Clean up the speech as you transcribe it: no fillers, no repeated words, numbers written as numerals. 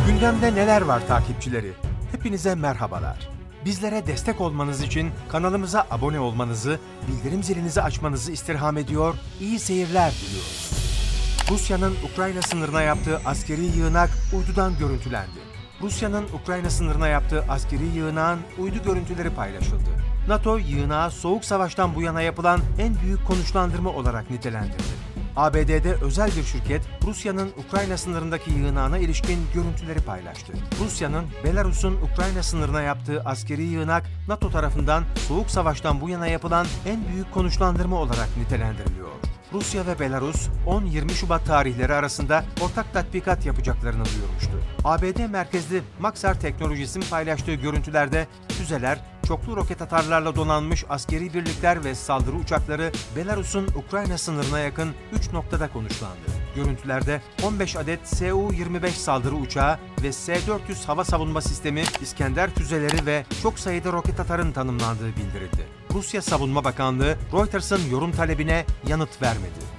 Gündemde neler var takipçileri? Hepinize merhabalar. Bizlere destek olmanız için kanalımıza abone olmanızı, bildirim zilinizi açmanızı istirham ediyor, iyi seyirler diliyoruz. Rusya'nın Ukrayna sınırına yaptığı askeri yığınak uydudan görüntülendi. Rusya'nın Ukrayna sınırına yaptığı askeri yığınağın uydu görüntüleri paylaşıldı. NATO yığınağı Soğuk Savaş'tan bu yana yapılan en büyük konuşlandırma olarak nitelendirdi. ABD'de özel bir şirket Rusya'nın Ukrayna sınırındaki yığınağına ilişkin görüntüleri paylaştı. Rusya'nın Belarus'un Ukrayna sınırına yaptığı askeri yığınak NATO tarafından Soğuk Savaş'tan bu yana yapılan en büyük konuşlandırma olarak nitelendiriliyor. Rusya ve Belarus 10-20 Şubat tarihleri arasında ortak tatbikat yapacaklarını duyurmuştu. ABD merkezli Maxar Teknolojis'in paylaştığı görüntülerde füzeler, çoklu roket atarlarla donanmış askeri birlikler ve saldırı uçakları Belarus'un Ukrayna sınırına yakın 3 noktada konuşlandı. Görüntülerde 15 adet Su-25 saldırı uçağı ve S-400 hava savunma sistemi, İskender füzeleri ve çok sayıda roket atarın tanımlandığı bildirildi. Rusya Savunma Bakanlığı Reuters'ın yorum talebine yanıt vermedi.